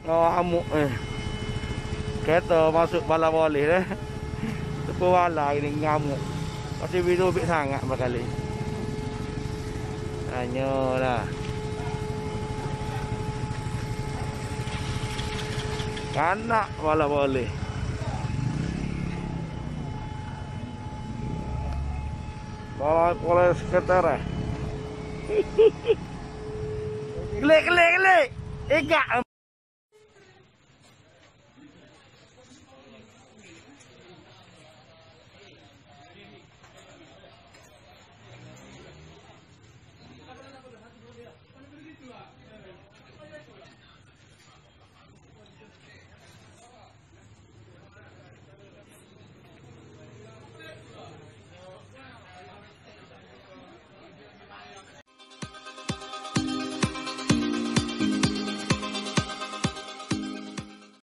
Oh, amuk kereta masuk bala boleh dah. Tepu bala ini ngamuk. Pasti video bik sangat berkali. Hanyalah. Kanak bala boleh. Bala sekitar. Kelik. Igak.